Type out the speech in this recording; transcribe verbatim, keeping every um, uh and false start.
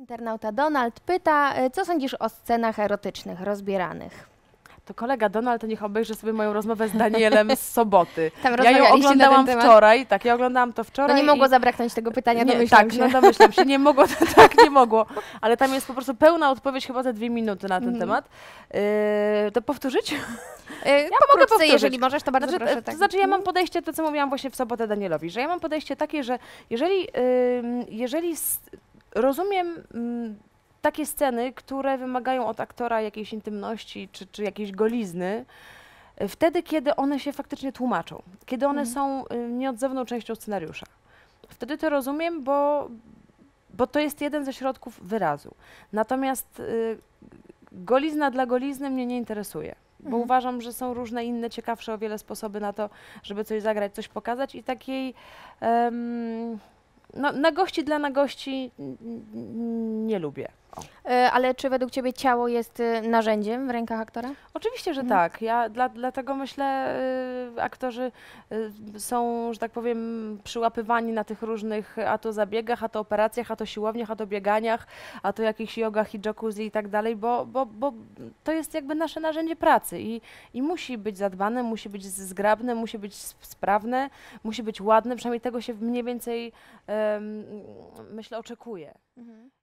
Internauta Donald pyta, y, co sądzisz o scenach erotycznych rozbieranych? To kolega Donald, to niech obejrzy sobie moją rozmowę z Danielem z soboty. Tam Ja ją rozmawialiście na oglądałam ten temat? wczoraj, tak, ja oglądałam to wczoraj. No nie mogło i... zabraknąć tego pytania, nie, domyślam tak, się. no domyślam się, nie mogło, tak, nie mogło. Ale tam jest po prostu pełna odpowiedź, chyba za dwie minuty na ten Mhm. temat. Yy, to powtórzyć? Y, Ja mogę pokrótce, powtórzyć. jeżeli możesz, to bardzo Znaczy, proszę. to Tak. znaczy ja mam podejście, to co mówiłam właśnie w sobotę Danielowi, że ja mam podejście takie, że jeżeli, ym, jeżeli s- rozumiem ym, takie sceny, które wymagają od aktora jakiejś intymności czy, czy jakiejś golizny, y, wtedy, kiedy one się faktycznie tłumaczą, kiedy one Mhm. są y, nieodzowną częścią scenariusza. Wtedy to rozumiem, bo, bo to jest jeden ze środków wyrazu. Natomiast y, golizna dla golizny mnie nie interesuje. Bo Mhm. uważam, że są różne inne, ciekawsze o wiele sposoby na to, żeby coś zagrać, coś pokazać i takiej em, no, nagości dla nagości n- n- nie lubię. O. Y, ale czy według ciebie ciało jest y, narzędziem w rękach aktora? Oczywiście, że Mhm. tak. Ja dla, dlatego myślę, y, aktorzy y, są, że tak powiem, przyłapywani na tych różnych a to zabiegach, a to operacjach, a to siłowniach, a to bieganiach, a to jakichś jogach i jacuzzi i tak dalej, bo, bo, bo to jest jakby nasze narzędzie pracy i, i musi być zadbane, musi być z- zgrabne, musi być sp- sprawne, musi być ładne, przynajmniej tego się mniej więcej em, myślę oczekuje. Mhm.